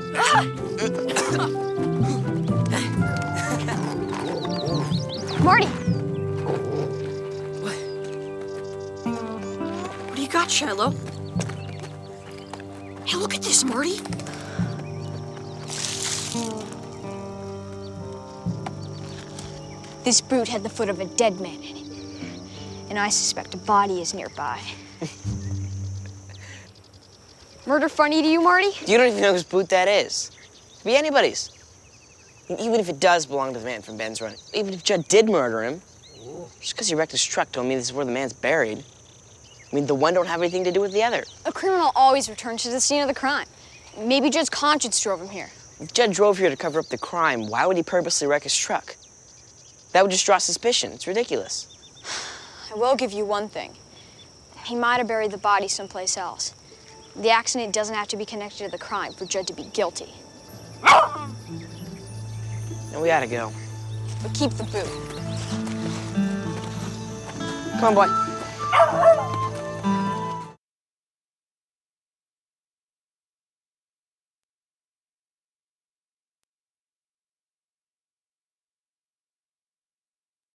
Marty! What do you got, Shiloh? Hey, look at this, Marty. This boot had the foot of a dead man in it, and I suspect a body is nearby. Murder funny to you, Marty? You don't even know whose boot that is. It could be anybody's. And even if it does belong to the man from Ben's Run, even if Judd did murder him, just because he wrecked his truck don't mean this is where the man's buried. I mean, the one don't have anything to do with the other. A criminal always returns to the scene of the crime. Maybe Judd's conscience drove him here. If Judd drove here to cover up the crime, why would he purposely wreck his truck? That would just draw suspicion. It's ridiculous. I will give you one thing. He might have buried the body someplace else. The accident doesn't have to be connected to the crime for Judd to be guilty. Now we gotta go. But keep the boot. Come on, boy.